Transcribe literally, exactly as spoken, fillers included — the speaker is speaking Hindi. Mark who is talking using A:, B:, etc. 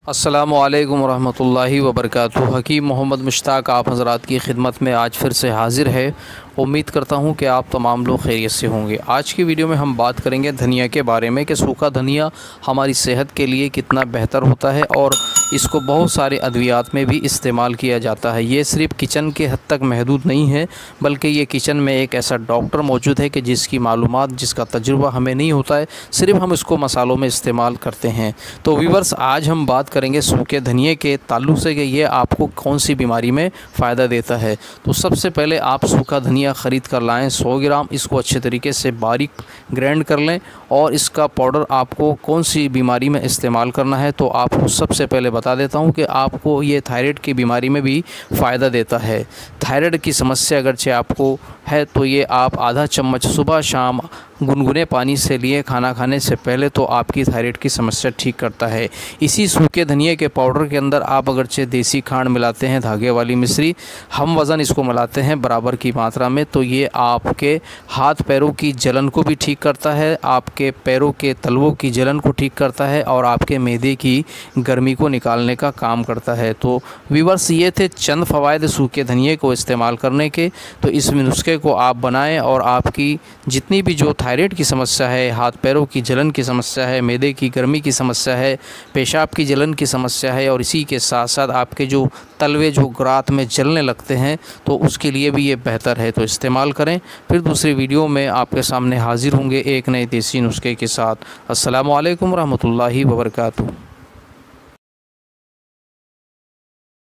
A: अस्सलामुअलैकुम रहमतुल्लाहि वबरकातुहू। हकीम मोहम्मद मुश्ताक आप हज़रात की खिदमत में आज फिर से हाज़िर है। उम्मीद करता हूँ कि आप तमाम लोग खैरियत से होंगे। आज की वीडियो में हम बात करेंगे धनिया के बारे में कि सूखा धनिया हमारी सेहत के लिए कितना बेहतर होता है और इसको बहुत सारे अद्वियात में भी इस्तेमाल किया जाता है। ये सिर्फ़ किचन के हद तक महदूद नहीं है, बल्कि ये किचन में एक ऐसा डॉक्टर मौजूद है कि जिसकी मालूमात, जिसका तजुर्बा हमें नहीं होता है, सिर्फ़ हम इसको मसालों में इस्तेमाल करते हैं। तो व्यूअर्स, आज हम बात करेंगे सूखे धनिए के ताल्लुक़ से कि ये आपको कौन सी बीमारी में फ़ायदा देता है। तो सबसे पहले आप सूखा धनिया ख़रीद कर लाएँ सौ ग्राम। इसको अच्छे तरीके से बारीक ग्राइंड कर लें और इसका पाउडर आपको कौन सी बीमारी में इस्तेमाल करना है तो आपको सबसे पहले बता देता हूं कि आपको ये थायराइड की बीमारी में भी फ़ायदा देता है। थायराइड की समस्या अगरचे आपको है तो ये आप आधा चम्मच सुबह शाम गुनगुने पानी से लिए खाना खाने से पहले तो आपकी थायराइड की समस्या ठीक करता है। इसी सूखे धनिए के पाउडर के अंदर आप अगरचे देसी खांड मिलाते हैं, धागे वाली मिश्री, हम वज़न इसको मिलाते हैं बराबर की मात्रा में, तो ये आपके हाथ पैरों की जलन को भी ठीक करता है, आपके पैरों के तलवों की जलन को ठीक करता है और आपके मैदे की गर्मी को निकालने का काम करता है। तो व्यूअर्स, ये थे चंद फ़वाइद सूखे धनिए को इस्तेमाल करने के। तो इस नुस्खे को आप बनाएं और आपकी जितनी भी जो थायराइड की समस्या है, हाथ पैरों की जलन की समस्या है, मैदे की गर्मी की समस्या है, पेशाब की जलन की समस्या है और इसी के साथ साथ आपके जो तलवे जो रात में जलने लगते हैं, तो उसके लिए भी ये बेहतर है। तो इस्तेमाल करें। फिर दूसरी वीडियो में आपके सामने हाज़िर होंगे एक नए देसी नुस्खे के साथ। अस्सलामु अलैकुम रहमतुल्लाहि व बरकातुहू।